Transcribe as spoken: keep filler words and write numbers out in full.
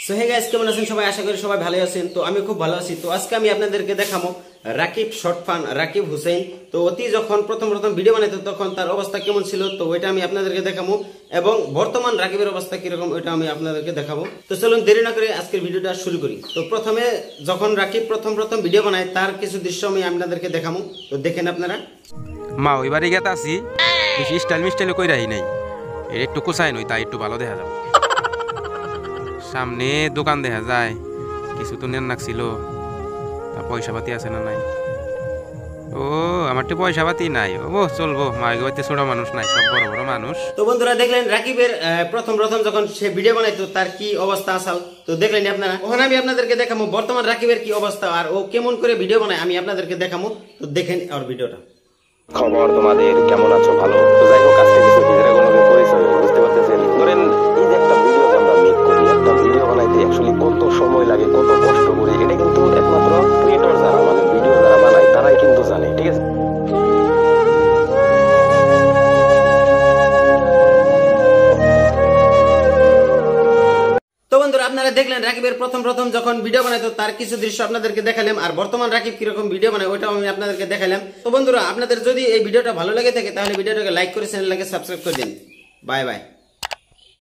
So hey guys, কেমন আছেন সবাই? আশা করি সবাই ভালো আছেন। তো আমি খুব ভালো আছি। তো আজকে আমি আপনাদেরকে দেখাবো রাকিব শর্ট ফান রাকিব হুসেন। তো অতি যখন প্রথম প্রথম ভিডিও বানাইতো তখন তার অবস্থা কেমন ছিল, তো ওইটা আমি আপনাদেরকে দেখাবো, এবং বর্তমান রাকিবের অবস্থা কিরকম ওইটা আমি আপনাদেরকে দেখাবো। তো চলুন দেরি না করে আজকের ভিডিওটা শুরু করি। তো প্রথমে যখন রাকিব প্রথম প্রথম ভিডিও বানায় তার কিছু দৃশ্য আমি আপনাদেরকে দেখাবো, তো দেখেন আপনারা। মা ওই বাড়ি গেতে আসি, বেশি স্টাইল মিস্টাইল কই রাহি নাই, এর একটু কোসাই নই, তাই একটু ভালো দেখা যাবে। সামনে দোকান দেখা যায়, কিছু তো নেন নাকছিল, তা পয়সা পাতি আছে না নাই? ও আমার তো পয়সা পাতি নাই, ও চলবো, মায়ের বাড়িতে ছোট মানুষ নাই, সব বড় বড় মানুষ। তো বন্ধুরা দেখলেন রাকিবের প্রথম প্রথম যখন সে ভিডিও বানাইতো তার কি অবস্থা আসাল, তো দেখলেন আপনারা। ওখানে আমি আপনাদেরকে দেখাবো বর্তমান রাকিবের কি অবস্থা আর ও কেমন করে ভিডিও বানায় আমি আপনাদেরকে দেখাবো। তো দেখেন আর ভিডিওটা। খবর তোমাদের, কেমন আছো? ভালো তো? যাই হোক, আজকে কিছু হিজড়াগুলোকে পরিচয় বুঝতে পারতেছেন। ধরেন এই যে একটা ভিডিও আমরা মেক করি, একটা ভিডিও বানাইতে অ্যাকচুয়ালি কত সময় লাগে, কত কষ্ট করি, এটা কিন্তু একমাত্র ক্রিয়েটর যারা মানে ভিডিও যারা বানায় তারাই কিন্তু জানে, ঠিক আছে? তো বন্ধুরা আপনারা দেখলেন রাকিবের প্রথম প্রথম যখন ভিডিও বানাইতো তার কিছু দৃশ্য আপনাদেরকে দেখালাম, আর বর্তমান রাকিব কিরকম ভিডিও বানায় ওইটাও আমি আপনাদেরকে দেখালাম। তো বন্ধুরা আপনাদের যদি এই ভিডিওটা ভালো লাগে থাকে তাহলে ভিডিওটাকে লাইক করে চ্যানেলটাকে সাবস্ক্রাইব করে দিন। Bye by.